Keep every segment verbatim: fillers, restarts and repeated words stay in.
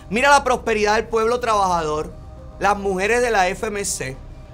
Mira la prosperidad del pueblo trabajador, las mujeres de la F M C.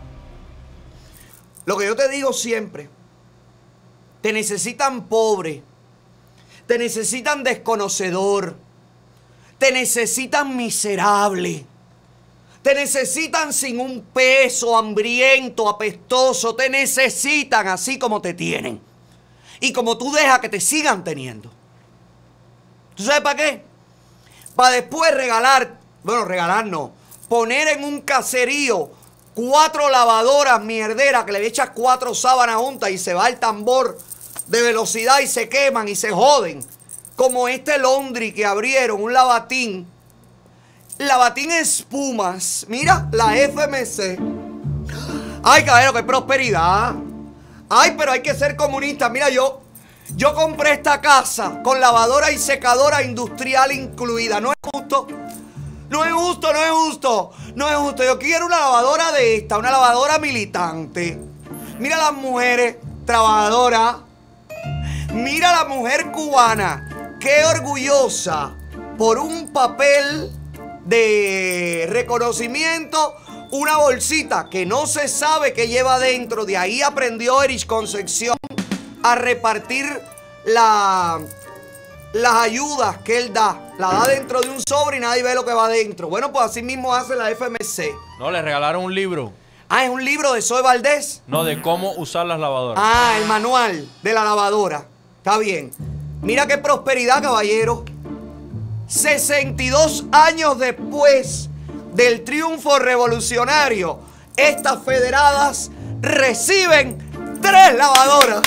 Lo que yo te digo siempre, te necesitan pobre, te necesitan desconocedor, te necesitan miserable, te necesitan sin un peso, hambriento, apestoso, te necesitan así como te tienen y como tú dejas que te sigan teniendo. ¿Tú sabes para qué? Para después regalar, bueno, regalar no, poner en un caserío cuatro lavadoras mierderas que le echas cuatro sábanas juntas y se va el tambor de velocidad y se queman y se joden. Como este Londri que abrieron, un lavatín. Lavatín espumas. Mira, la F M C. Ay, caballero, qué prosperidad. Ay, pero hay que ser comunista. Mira, yo, yo compré esta casa con lavadora y secadora industrial incluida. ¿No es justo? No es justo, no es justo. No es justo. Yo quiero una lavadora de esta, una lavadora militante. Mira las mujeres trabajadoras. Mira la mujer cubana. Qué orgullosa por un papel de reconocimiento, una bolsita que no se sabe qué lleva dentro. De ahí aprendió Erich Concepción a repartir la, las ayudas que él da. La da dentro de un sobre y nadie ve lo que va dentro. Bueno, pues así mismo hace la F M C. No, le regalaron un libro. Ah, ¿es un libro de Zoe Valdés? No, de cómo usar las lavadoras. Ah, el manual de la lavadora. Está bien. Mira qué prosperidad, caballero. sesenta y dos años después del triunfo revolucionario, estas federadas reciben tres lavadoras.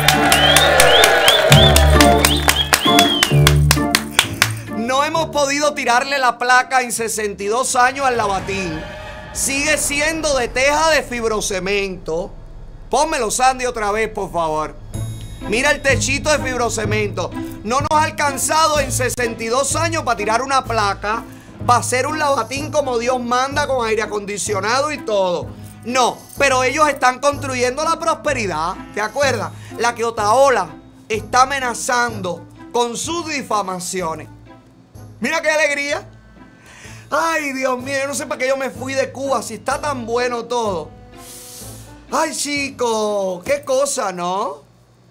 No hemos podido tirarle la placa en sesenta y dos años al lavatín. Sigue siendo de teja de fibrocemento. Pónmelo, Sandy, otra vez, por favor. Mira el techito de fibrocemento. No nos ha alcanzado en sesenta y dos años para tirar una placa, para hacer un lavatín como Dios manda, con aire acondicionado y todo. No, pero ellos están construyendo la prosperidad. ¿Te acuerdas? La que Otaola está amenazando con sus difamaciones. Mira qué alegría. Ay, Dios mío, yo no sé para qué yo me fui de Cuba si está tan bueno todo. Ay, chico, qué cosa, ¿no?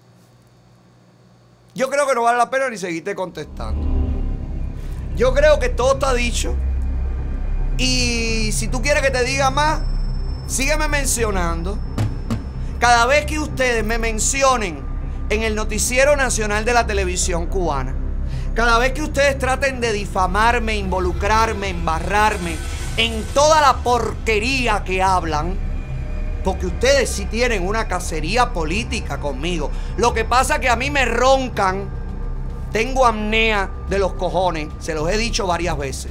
Yo creo que no vale la pena ni seguirte contestando. Yo creo que todo está dicho. Y si tú quieres que te diga más, sígueme mencionando. Cada vez que ustedes me mencionen en el noticiero nacional de la televisión cubana, cada vez que ustedes traten de difamarme, involucrarme, embarrarme en toda la porquería que hablan, porque ustedes sí tienen una cacería política conmigo. Lo que pasa es que a mí me roncan. Tengo apnea de los cojones. Se los he dicho varias veces.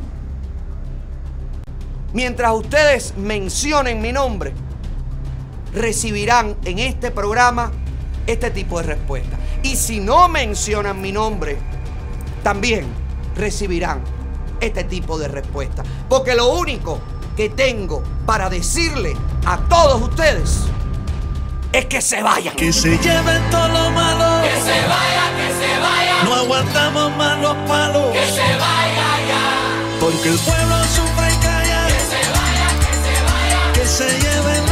Mientras ustedes mencionen mi nombre, recibirán en este programa este tipo de respuesta. Y si no mencionan mi nombre, también recibirán este tipo de respuesta. Porque lo único que tengo para decirle a todos ustedes es que se vayan. Que se lleven todo lo malo. Que se vaya, que se vaya. No aguantamos más los palos. Que se vaya ya. Porque el pueblo sufre y calla. Que se vaya, que se vaya. Que se lleven